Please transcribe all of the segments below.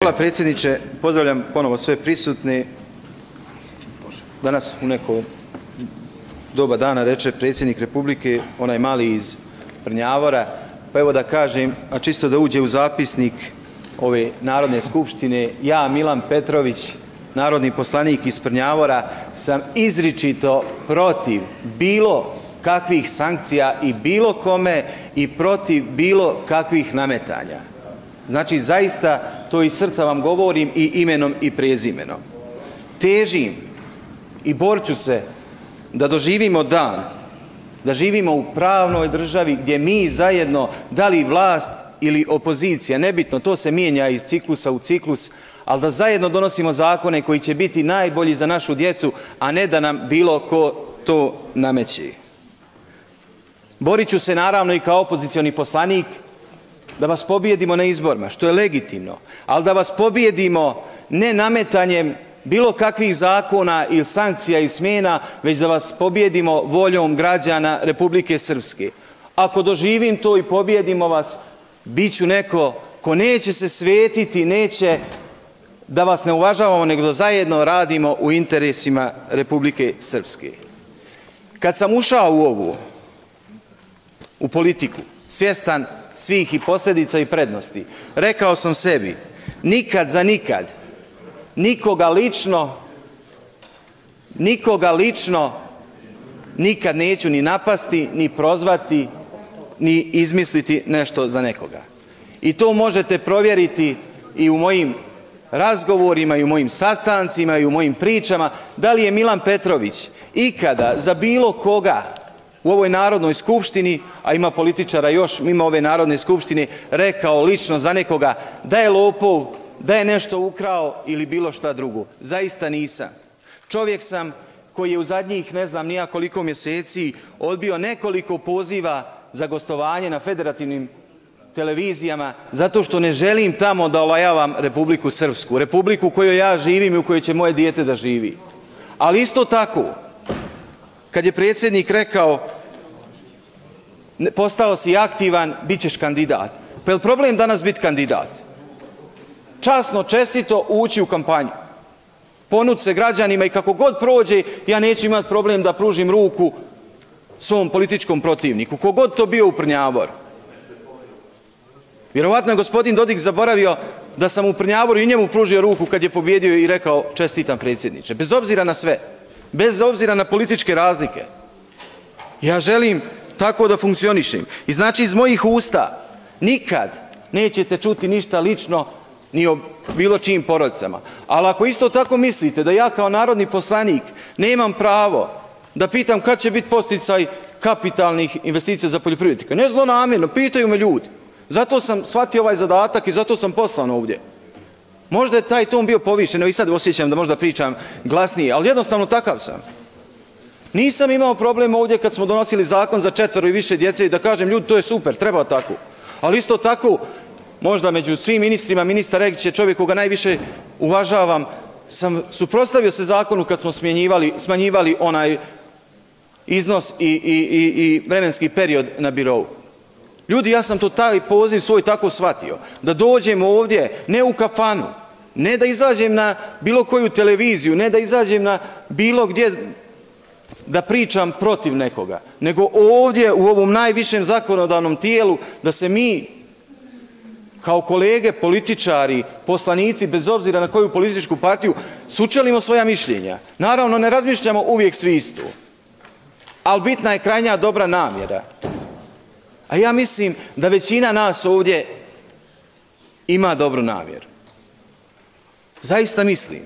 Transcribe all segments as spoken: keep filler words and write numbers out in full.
Hvala predsjedniče, pozdravljam ponovo sve prisutne. Danas u neko doba dana reče predsjednik Republike, onaj mali iz Prnjavora, pa evo da kažem, a čisto da uđe u zapisnik ove Narodne skupštine, ja Milan Petrović, narodni poslanik iz Prnjavora, sam izričito protiv bilo kakvih sankcija i bilo kome i protiv bilo kakvih nametanja. Znači, zaista to iz srca vam govorim i imenom i prezimenom. Težim i borću se da doživimo dan, da živimo u pravnoj državi gdje mi zajedno, da li vlast ili opozicija, nebitno, to se mijenja iz ciklusa u ciklus, ali da zajedno donosimo zakone koji će biti najbolji za našu djecu, a ne da nam bilo ko to nameće. Borit ću se naravno i kao opozicioni poslanik da vas pobijedimo na izborima, što je legitimno, ali da vas pobijedimo ne nametanjem bilo kakvih zakona ili sankcija i smjena, već da vas pobijedimo voljom građana Republike Srpske. Ako doživim to i pobijedimo vas, bit ću neko ko neće se svetiti, neće da vas ne uvažavamo, nego da zajedno radimo u interesima Republike Srpske. Kad sam ušao u ovu, u politiku, svjestan svih i posljedica i prednosti, rekao sam sebi, nikad za nikad, nikoga lično, nikoga lično nikad neću ni napasti, ni prozvati, ni izmisliti nešto za nekoga. I to možete provjeriti i u mojim razgovorima, i u mojim sastancima, i u mojim pričama, da li je Milan Petrović ikada za bilo koga u ovoj Narodnoj skupštini, a ima političara još mimo ove Narodne skupštine, rekao lično za nekoga da je lopov, da je nešto ukrao ili bilo šta drugo. Zaista nisam. Čovjek sam koji je u zadnjih ne znam nija koliko mjeseci odbio nekoliko poziva za gostovanje na federativnim televizijama, zato što ne želim tamo da olajavam Republiku Srpsku, Republiku u kojoj ja živim i u kojoj će moje dijete da živi. Ali isto tako, kad je predsjednik rekao postao si aktivan, bit ćeš kandidat. Pa je li problem danas biti kandidat? Časno, čestito ući u kampanju. Ponud se građanima i kako god prođe, ja neću imati problem da pružim ruku svom političkom protivniku, kogod to bio u Prnjavoru. Vjerovatno je gospodin Dodik zaboravio da sam u Prnjavoru i njemu pružio ruku kad je pobjedio i rekao čestitam predsjedniče. Bez obzira na sve, bez obzira na političke razlike. Ja želim tako da funkcionišem. I znači iz mojih usta nikad nećete čuti ništa lično ni o bilo čijim porodicama. Ali ako isto tako mislite da ja kao narodni poslanik nemam pravo da pitam kad će biti posticaj kapitalnih investicija za poljoprivrednike, ne zlonamjerno, pitaju me ljudi. Zato sam shvatio ovaj zadatak i zato sam poslan ovdje. Možda je taj ton bio povišen, evo i sad osjećam da možda pričam glasnije, ali jednostavno takav sam. Nisam imao problem ovdje kad smo donosili zakon za četvero i više djece i da kažem ljudi to je super, treba tako. Ali isto tako, možda među svim ministrima, ministar Regić je čovjek koga najviše uvažavam, sam suprotstavio se zakonu kad smo smanjivali onaj iznos i, i, i, i vremenski period na birovu. Ljudi, ja sam to taj poziv svoj tako shvatio, da dođem ovdje, ne u kafanu, ne da izađem na bilo koju televiziju, ne da izađem na bilo gdje da pričam protiv nekoga, nego ovdje u ovom najvišem zakonodavnom tijelu da se mi kao kolege, političari, poslanici, bez obzira na koju političku partiju, sučelimo svoja mišljenja. Naravno, ne razmišljamo uvijek svi isto, ali bitna je krajnja dobra namjera. A ja mislim da većina nas ovdje ima dobru namjeru. Zaista mislim.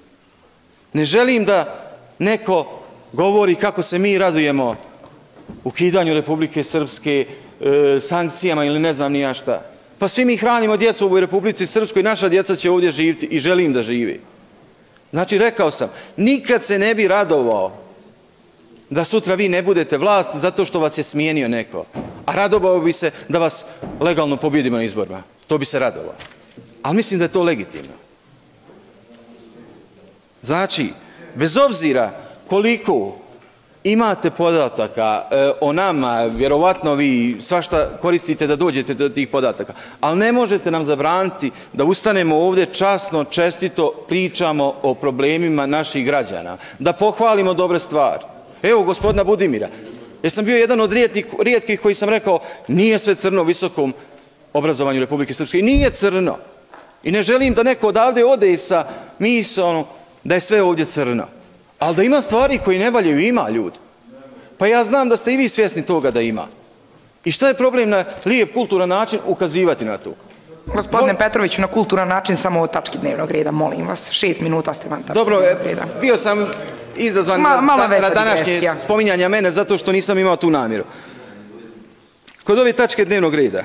Ne želim da neko govori kako se mi radujemo ukidanju Republike Srpske, e, sankcijama ili ne znam ni ja šta. Pa svi mi hranimo djecu u ovoj Republici Srpskoj i naša djeca će ovdje živjeti i želim da živi. Znači, rekao sam, nikad se ne bi radovao da sutra vi ne budete vlast zato što vas je smijenio neko. A radovao bi se da vas legalno pobjedimo na izborima. To bi se radovao. Ali mislim da je to legitimno. Znači, bez obzira koliko imate podataka e, o nama, vjerovatno vi svašta koristite da dođete do tih podataka, ali ne možete nam zabraniti da ustanemo ovdje časno, čestito pričamo o problemima naših građana, da pohvalimo dobre stvari. Evo gospodina Budimira, jer sam bio jedan od rijetkih, rijetkih koji sam rekao nije sve crno u visokom obrazovanju Republike Srpske. I nije crno. I ne želim da neko odavde ode sa mislom da je sve ovdje crno. Ali da ima stvari koji ne valjaju, ima ljudi. Pa ja znam da ste i vi svjesni toga da ima. I šta je problem na lijep, kulturan način ukazivati na to? Gospodine Mol... Petroviću, na kulturan način samo o tački dnevnog reda, molim vas. Šest minuta ste van tački Dobro, dnevnog reda. Bio sam izazvan Ma, na, na današnje digresija. Spominjanja mene zato što nisam imao tu namjeru. Kod ove tačke dnevnog reda,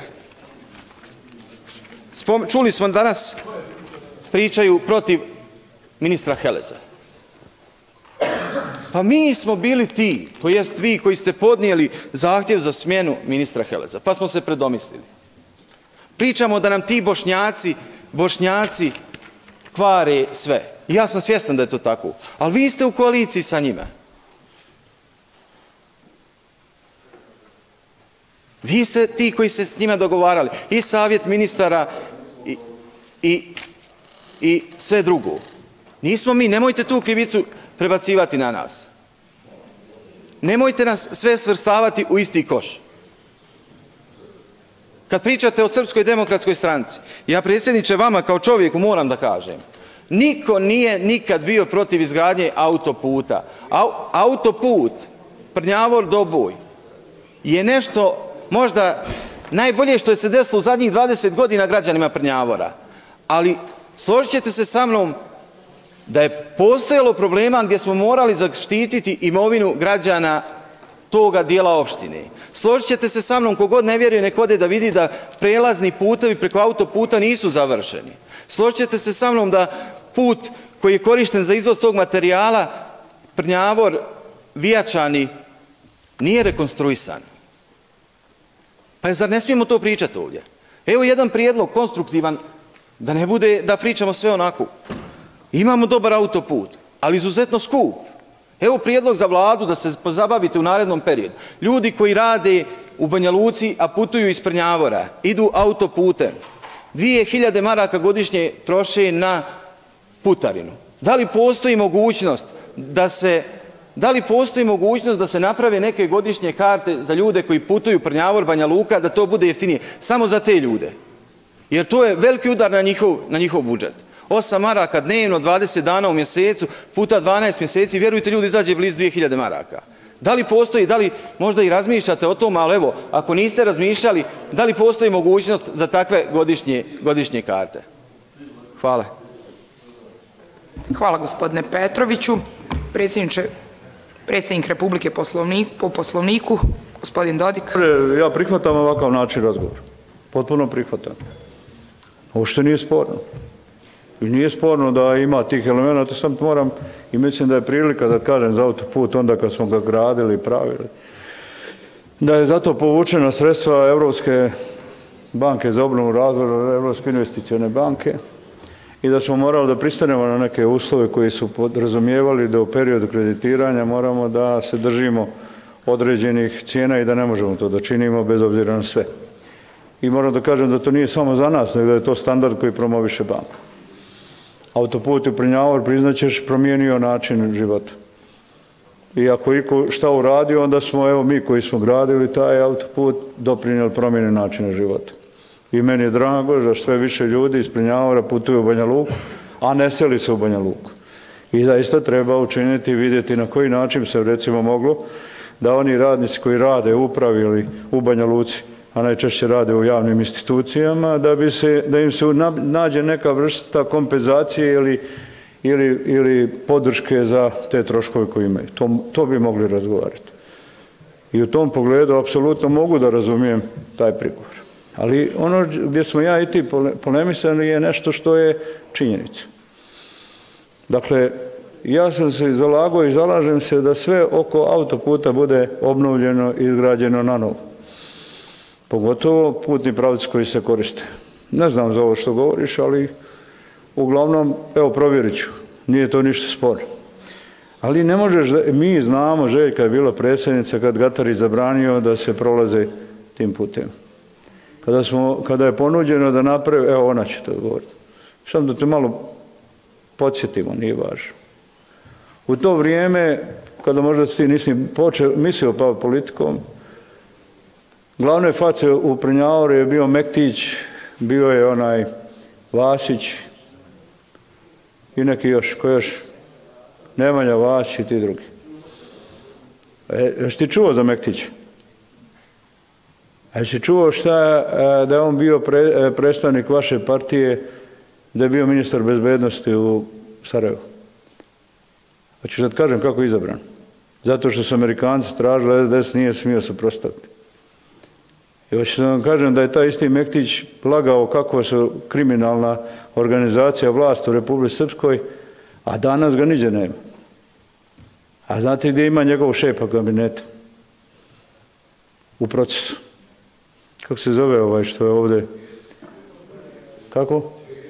spom... čuli smo danas, pričaju protiv ministra Heleza. Pa mi smo bili ti, to jest vi koji ste podnijeli zahtjev za smjenu ministra Heleza, pa smo se predomislili. Pričamo da nam ti bošnjaci, bošnjaci kvare sve. Ja sam svjestan da je to tako, ali vi ste u koaliciji sa njima. Vi ste ti koji ste s njima dogovarali. I savjet ministara i, i, i sve drugo. Nismo mi, nemojte tu krivicu prebacivati na nas. Nemojte nas sve svrstavati u isti koš. Kad pričate o Srpskoj demokratskoj stranci, ja predsjedniče vama kao čovjeku moram da kažem, niko nije nikad bio protiv izgradnje autoputa. Autoput Prnjavor-Doboj je nešto možda najbolje što je se desilo u zadnjih dvadeset godina građanima Prnjavora. Ali složit ćete se sa mnom da je postojalo problema gdje smo morali zaštititi imovinu građana toga dijela opštine. Složit ćete se sa mnom, kogod ne vjeruje nek ode da vidi da prelazni putevi preko autoputa nisu završeni. Složit ćete se sa mnom da put koji je korišten za izvoz tog materijala Prnjavor, Vijačani, nije rekonstruisan. Pa zar ne smijemo to pričati ovdje? Evo jedan prijedlog konstruktivan, da ne bude da pričamo sve onako. Imamo dobar autoput, ali izuzetno skup. Evo prijedlog za vladu da se pozabavite u narednom periodu. Ljudi koji rade u Banja Luci, a putuju iz Prnjavora, idu autoputem. Dvije hiljade maraka godišnje troše na putarinu. Da li postoji mogućnost da se, da li postoji mogućnost da se naprave neke godišnje karte za ljude koji putuju Prnjavor, Banja Luka, da to bude jeftinije? Samo za te ljude. Jer to je veliki udar na njihov, na njihov budžet. osam maraka dnevno, dvadeset dana u mjesecu, puta dvanaest mjeseci, vjerujte ljudi, izađe blizu dvije hiljade maraka. Da li postoji, da li možda i razmišljate o tom, ali evo, ako niste razmišljali, da li postoji mogućnost za takve godišnje, godišnje karte? Hvala. Hvala gospodine Petroviću. Predsjedniče, predsjednik Republike poslovnik, po poslovniku, gospodin Dodik. Ja prihvatam ovakav način razgovora. Potpuno prihvatam. Ovo što nije sporno. I nije sporno da ima tih elementa, sam moram i mislim da je prilika da kažem za autoput onda kad smo ga gradili i pravili. Da je zato povučena sredstva Evropske banke za obnovu razvoja, Evropske investicione banke i da smo morali da pristanemo na neke uslove koji su podrazumijevali da u periodu kreditiranja moramo da se držimo određenih cijena i da ne možemo to da činimo bez obzira na sve. I moram da kažem da to nije samo za nas, nego da je to standard koji promoviše banka. Autoput u Prnjavor, priznaćeš, promijenio način života. I ako iko šta uradio, onda smo, evo mi koji smo gradili taj autoput, doprinijeli promjene načina života. I meni je drago da sve više ljudi iz Prnjavora putuju u Banja Luku, a ne seli se u Banja Luku. I da isto treba učiniti i vidjeti na koji način se recimo moglo da oni radnici koji rade u upravi ili u Banja Luci, a najčešće rade u javnim institucijama, da, bi se, da im se nađe neka vrsta kompenzacije ili, ili, ili podrške za te troškove koje imaju. To, to bi mogli razgovarati. I u tom pogledu apsolutno mogu da razumijem taj prigovor. Ali ono gdje smo ja i ti polemisani je nešto što je činjenica. Dakle, ja sam se zalagao i zalažem se da sve oko autoputa bude obnovljeno i izgrađeno na novo. Pogotovo putni pravci koji se koriste. Ne znam za ovo što govoriš, ali uglavnom, evo provjerit ću, nije to ništa sporno. Ali ne možeš, mi znamo, Željka je bila predsjednica kad Gatari zabranio da se prolaze tim putem. Kada, smo, kada je ponuđeno da napravi, evo ona će to govoriti, samo da te malo podsjetimo, nije važno. U to vrijeme, kada možda ti nisi počeo, mislio pa politikom, glavne face u Prnjavoru je bio Mektić, bio je onaj Vasić i neki još, ko još? Nemanja Vasić i ti drugi. E, jesi ti čuo za Mektića? A jesi čuo šta, da je on bio pre, predstavnik vaše partije, da je bio ministar bezbednosti u Sarajevu? Hoćeš da ti kažem kako je izabran? Zato što su Amerikanci tražili, S D S nije smio suprotstaviti. I hoćeš da vam kažem da je taj isti Mektić lagao kako su kriminalna organizacija vlast u Republici Srpskoj, a danas ga niđe nema. A znate gdje ima njegov šepa kabineta? U procesu. Kako se zove ovaj što je ovdje? Kako?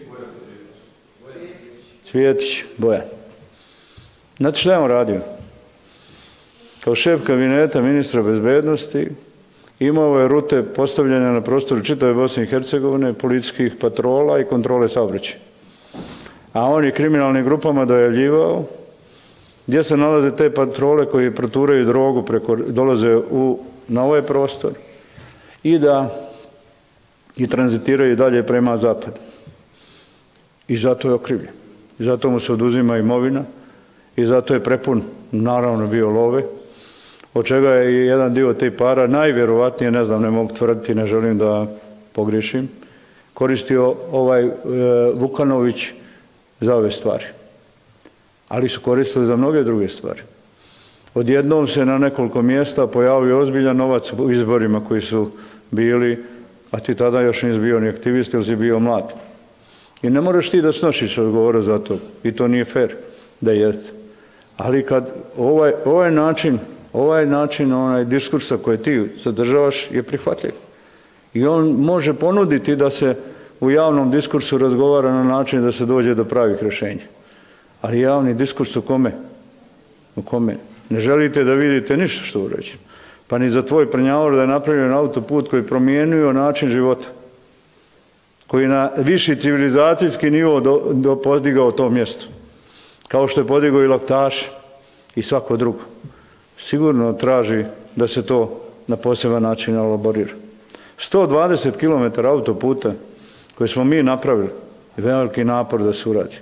Cvjetić, Bojan. Znate što je on radio? Kao šef kabineta ministra bezbednosti imao je rute postavljene na prostoru čitave Bosne i Hercegovine, policijskih patrola i kontrole saobraćaja. A on je kriminalnim grupama dojavljivao gdje se nalaze te patrole koji proturaju drogu, preko, dolaze u, na ovaj prostor i da i tranzitiraju dalje prema zapadu. I zato je okrivljen. I zato mu se oduzima imovina i zato je prepun, naravno, bio love, od čega je i jedan dio tih para, najvjerovatnije, ne znam, ne mogu tvrditi, ne želim da pogriješim, koristio ovaj e, Vukanović za ove stvari. Ali su koristili za mnoge druge stvari. Odjednom se na nekoliko mjesta pojavio ozbiljan novac u izborima koji su bili, a ti tada još nisi bio ni aktivist ili si bio mlad. I ne moraš ti da snošiš odgovor za to. I to nije fair da jeste. Ali kad ovaj, ovaj način, ovaj način onaj diskursa koji ti zadržavaš je prihvatljiv. I on može ponuditi da se u javnom diskursu razgovara na način da se dođe do pravih rješenja. Ali javni diskurs u kome? U kome? Ne želite da vidite ništa što uređeno. Pa ni za tvoj Prnjavor da je napravljen autoput koji promijenio način života. Koji na viši civilizacijski nivo do, do podigao to mjesto. Kao što je podigao i Laktaš i svako drugo. Sigurno traži da se to na poseban način elaborira. sto dvadeset kilometara autoputa koje smo mi napravili je veliki napor da se uradi.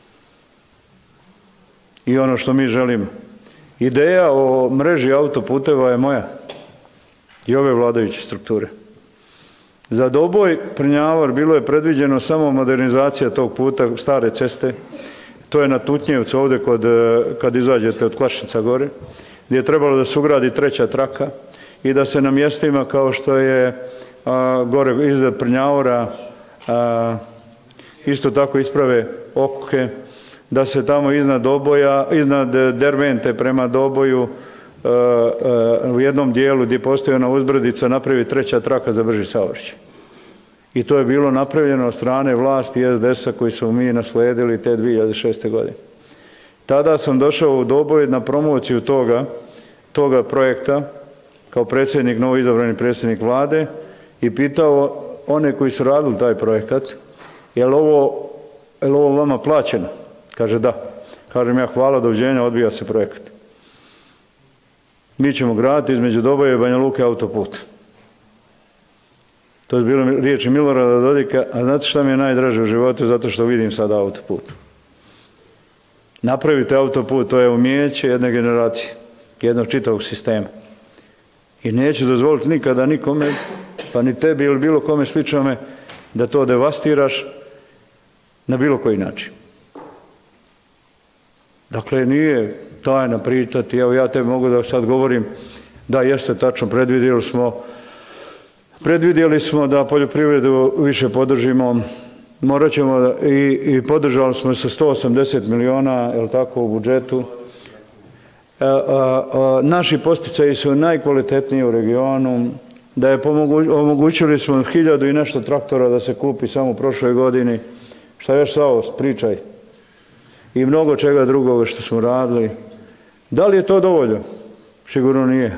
I ono što mi želimo. Ideja o mreži autoputeva je moja i ove vladajuće strukture. Za Doboj Prnjavor bilo je predviđeno samo modernizacija tog puta, stare ceste. To je na Tutnjevcu ovdje kod, kad izađete od Klašnica gore, gdje je trebalo da se ugradi treća traka i da se na mjestima kao što je a, gore iznad Prnjavora a, isto tako isprave okuke, da se tamo iznad Doboja, iznad Dervente prema Doboju a, a, u jednom dijelu gdje postoji ona uzbrdica napravi treća traka za brži saobraćaj. I to je bilo napravljeno od strane vlasti S D S-a koji su mi nasledili te dvije hiljade šeste. godine. Tada sam došao u Doboj na promociju toga, toga projekta kao predsjednik, novo izabrani predsjednik vlade i pitao one koji su radili taj projekat, je li ovo, je li ovo vama plaćeno? Kaže da. Kažem ja hvala, doviđenja, odbija se projekat. Mi ćemo graditi između Doboja i Banja Luke autoput. To je bilo riječi Milorada Dodika, a znate šta mi je najdraže u životu? Zato što vidim sada autoput. Napravite autoput, to je umijeće jedne generacije, jednog čitavog sistema. I neću dozvoliti nikada nikome, pa ni tebi ili bilo kome sličnome, da to devastiraš na bilo koji način. Dakle, nije tajna pričati, evo ja tebi mogu da sad govorim, da jeste tačno, predvidjeli smo Predvidjeli smo da poljoprivredu više podržimo, morat ćemo da, i, i podržali smo sa sto osamdeset miliona, je li tako, u budžetu. A, a, a, naši posticaji su najkvalitetniji u regionu, da je pomogu, omogućili smo hiljadu i nešto traktora da se kupi samo u prošloj godini. Šta još Savo, pričaj. I mnogo čega drugoga što smo radili. Da li je to dovoljno? Sigurno nije.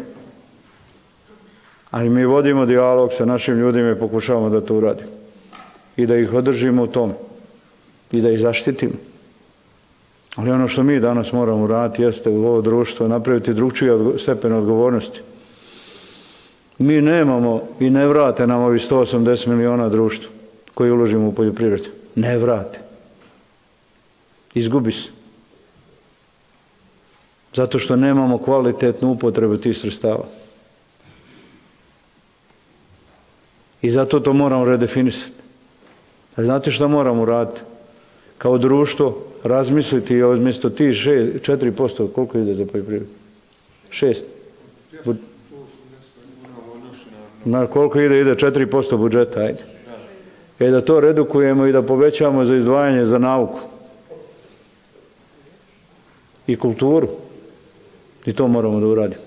Ali mi vodimo dijalog sa našim ljudima i pokušavamo da to uradimo. I da ih održimo u tom. I da ih zaštitimo. Ali ono što mi danas moramo uraditi jeste u ovo društvo napraviti drugčiji stepen odgovornosti. Mi nemamo i ne vrate nam ovi sto osamdeset miliona društva koji uložimo u poljoprivredu. Ne vrate. Izgubi se. Zato što nemamo kvalitetnu upotrebu tih sredstava. I zato to moramo redefinisati. A znate što moramo raditi? Kao društvo razmisliti umjesto tih četiri posto, koliko ide za poljoprivredu? šest. Na koliko ide? Ide četiri posto budžeta, ajde. E da to redukujemo i da povećamo za izdvajanje za nauku. I kulturu. I to moramo da uradimo.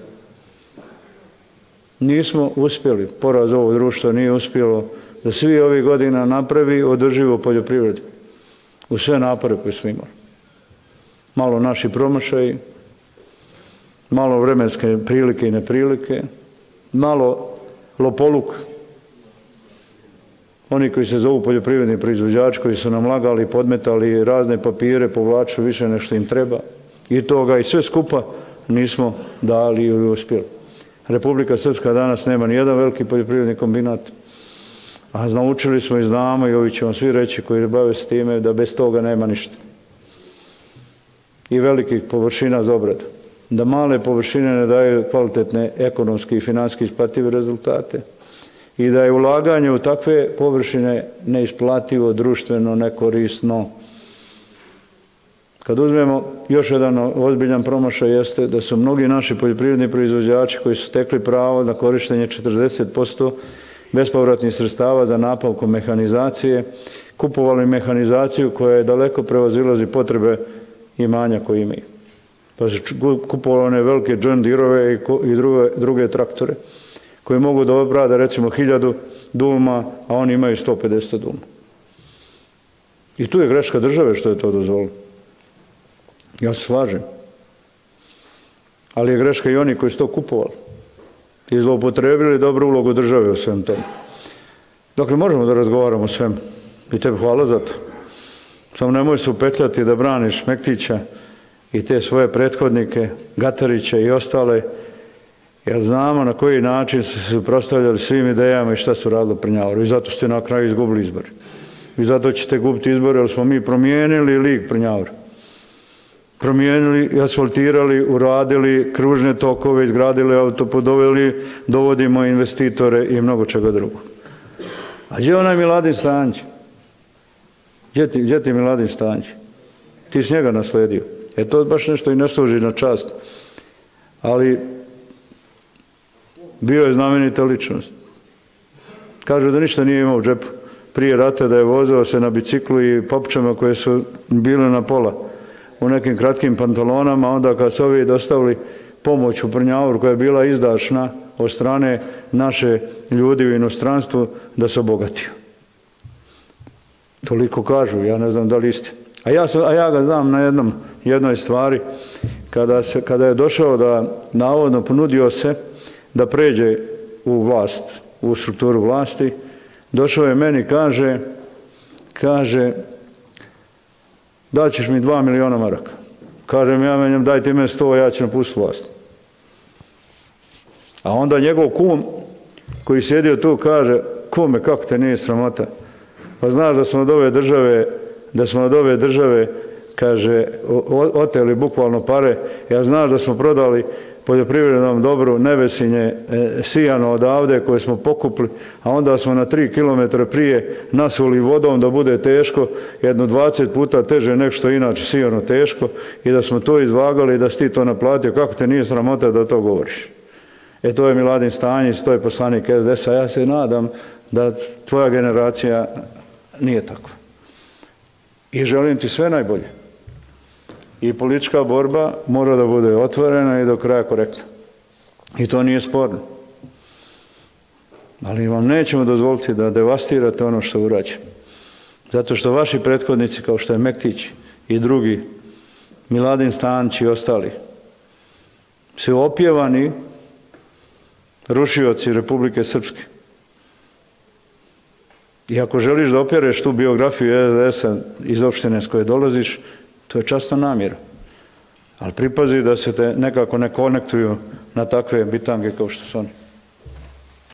Nismo uspjeli, poraz ovog društva nije uspjelo da svi ovih godina napravi održivo poljoprivredu. U sve napore koje smo imali. Malo naši promašaji, malo vremenske prilike i neprilike, malo lopoluk. Oni koji se zovu poljoprivredni proizvođači, koji su nam lagali, podmetali razne papire, povlačili više nešto im treba. I toga i sve skupa nismo dali i uspjeli. Republika Srpska danas nema ni jedan veliki poljoprivredni kombinat, a naučili smo i znamo i ovi će vam svi reći koji bave s time da bez toga nema ništa. I velikih površina za obradu. Da male površine ne daju kvalitetne ekonomske i financijske isplative rezultate i da je ulaganje u takve površine neisplativo, društveno, nekorisno. Kad uzmemo još jedan ozbiljan promašaj jeste da su mnogi naši poljoprivredni proizvođači koji su stekli pravo na korištenje četrdeset posto bespovratnih sredstava za nabavku mehanizacije, kupovali mehanizaciju koja je daleko prevazilazi potrebe imanja koje imaju. Pa su kupovali one velike John Deere-ove i druge, druge traktore koji mogu da obrade recimo hiljadu dulma, a oni imaju sto pedeset dulma. I tu je greška države što je to dozvolilo. Ja se slažem. Ali je greška i oni koji su to kupovali. I zloupotrebili dobru ulogu države u svem tome. Dakle, možemo da razgovaramo o svem. I tebi hvala za to. Samo nemoj se upetljati da braniš Mektića i te svoje prethodnike, Gatarića i ostale, jer znamo na koji način su se suprotstavljali svim idejama i šta su radili pri Njavoru. I zato ste na kraju izgubili izbore. I zato ćete gubiti izbore, jer smo mi promijenili lig pri Njavoru. Promijenili, asfaltirali, uradili kružne tokove, izgradili autoput, doveli, dovodimo investitore i mnogo čega drugo. A gdje je onaj Miladin Stanjić? Gdje ti, gdje ti Miladin Stanjić? Ti s njega nasledio. E to baš nešto i ne služi na čast. Ali bio je znamenita ličnost. Kažu da ništa nije imao u džepu. Prije rata da je vozao se na biciklu i papučama koje su bile na pola u nekim kratkim pantalonama, onda kad su ovi dostavili pomoć u Prnjavoru koja je bila izdašna od strane naše ljudi u inostranstvu, da se obogatio. Toliko kažu, ja ne znam da li isti. A ja, a ja ga znam na jednom, jednoj stvari, kada, se, kada je došao da navodno ponudio se da pređe u vlast, u strukturu vlasti, došao je meni, kaže, kaže, daćeš mi dva miliona maraka. Kažem ja menjem, dajte ime sto, ja ću napustiti vlast. A onda njegov kum, koji sjedio tu, kaže, kume, kako te nije sramota? Pa znaš da smo od ove države, da smo od ove države, kaže, oteli bukvalno pare, ja znaš da smo prodali poljoprivrednom dobru Nevesinje e, sijano odavde koje smo pokupili, a onda smo na tri kilometra prije nasuli vodom da bude teško, jedno dvadeset puta teže nek što inače sijano teško, i da smo to izvagali i da si ti to naplatio. Kako te nije sramota da to govoriš? E to je Miladin Stanjić, to je poslanik es de es a, ja se nadam da tvoja generacija nije tako. I želim ti sve najbolje. I politička borba mora da bude otvorena i do kraja korektna. I to nije sporno. Ali vam nećemo dozvoliti da devastirate ono što urađe. Zato što vaši prethodnici, kao što je Mektić i drugi, Miladin Stanjić i ostali, svi opjevani rušioci Republike Srpske. I ako želiš da opjereš tu biografiju S D S-a iz opštine s koje dolaziš, to je časna namjera. Ali pripazi da se te nekako ne konektuju na takve bitange kao što su oni.